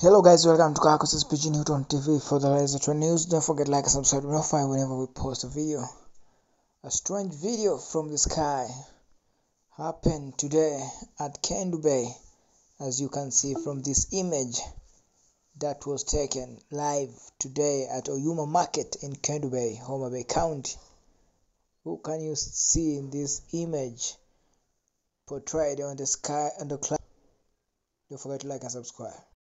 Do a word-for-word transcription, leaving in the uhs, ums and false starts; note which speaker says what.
Speaker 1: Hello guys, welcome to Kakos P G Newton T V. For the latest news, don't forget to like and subscribe and notify whenever we post a video. A strange video from the sky happened today at Kendu Bay, as you can see from this image that was taken live today at Oyuma Market in Kendu Bay, Homabay County. Who can you see in this image portrayed on the sky and the cloud? Don't forget to like and subscribe.